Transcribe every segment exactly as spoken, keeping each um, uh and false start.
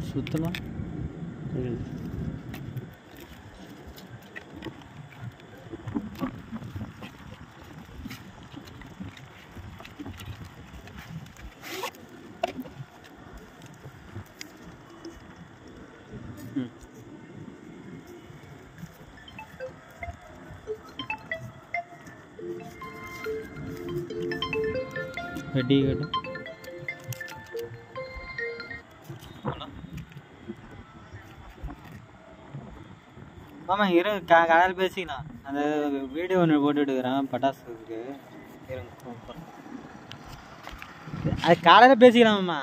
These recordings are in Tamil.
சுற்றலாம் வெட்டி கட்டு மாமா இரு காலையில் பேசிக்கலாம் அந்த வீடியோ ஒன்று போட்டுட்டு இருக்கிறேன் பட்டாசுக்கு அது காலையில் பேசிக்கலாம் மாமா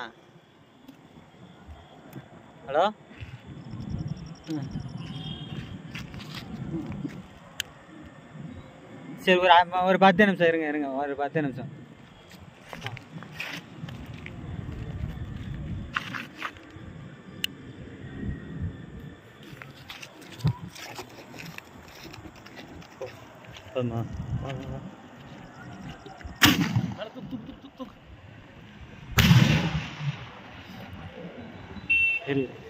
ஹலோ சரி ஒரு ஒரு பத்து நிமிஷம் இருங்க இருங்க ஒரு பத்து நிமிஷம் ஆமாம் சரி